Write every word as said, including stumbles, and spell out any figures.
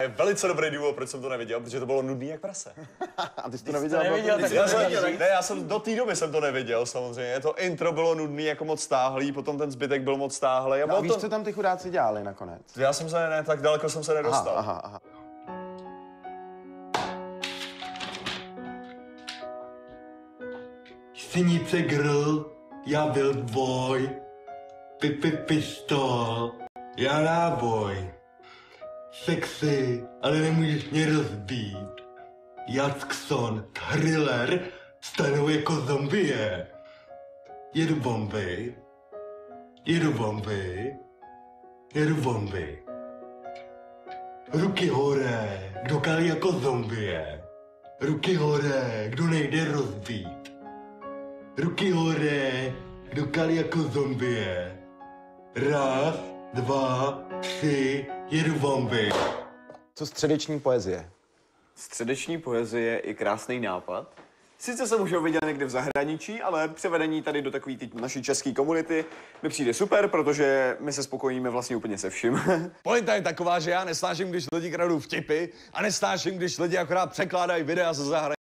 Je velice dobrý důvod, proč jsem to neviděl, protože to bylo nudný jak prase. A ty jsi to neviděl? neviděl, tak Já jsem, ne, já jsem do té doby jsem to neviděl samozřejmě. To intro bylo nudný, jako moc stáhlý, potom ten zbytek byl moc stáhlý. A No, a víš, to... co tam ty chudáci dělali nakonec? Já jsem se, ne, tak daleko jsem se nedostal. Aha, aha, aha. Synice grill, já byl dvoj, pipi pistol, já náboj. Sexy, ale nemůžeš mě rozbít. Jackson, thriller, stanou jako zombie. Jedu bomby, jedu bomby, jedu bomby. Ruky hore, kdo kálí jako zombie. Ruky hore, kdo nejde rozbít. Ruky hore, kdo kálí jako zombie. Raz, dva, tři, jedu bomby. Co středeční poezie? Středeční poezie je i krásný nápad. Sice jsem už ho viděl někde v zahraničí, ale převedení tady do takové naší české komunity mi přijde super, protože my se spokojíme vlastně úplně se vším. Pointa je taková, že já nesnáším, když lidi kradou vtipy a nesnáším, když lidi akorát překládají videa ze zahraničí.